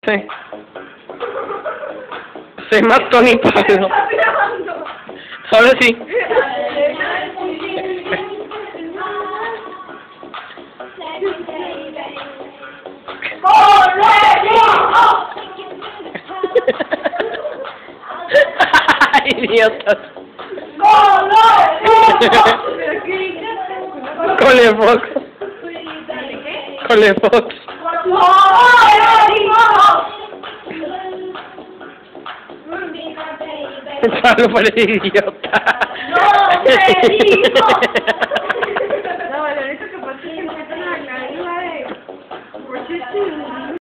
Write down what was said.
Sí. Sei mattoni palo. Ahora sí. Idiotas. Con le Fox. Con le Fox. Pablo parece idiota. No, te digo. No, lo único que pasa es que me meten la cabeza de...